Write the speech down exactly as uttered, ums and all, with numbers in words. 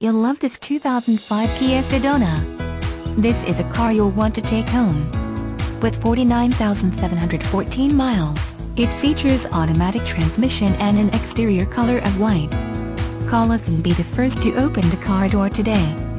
You'll love this two thousand five Kia Sedona. This is a car you'll want to take home. With forty-nine thousand seven hundred fourteen miles, it features automatic transmission and an exterior color of white. Call us and be the first to open the car door today.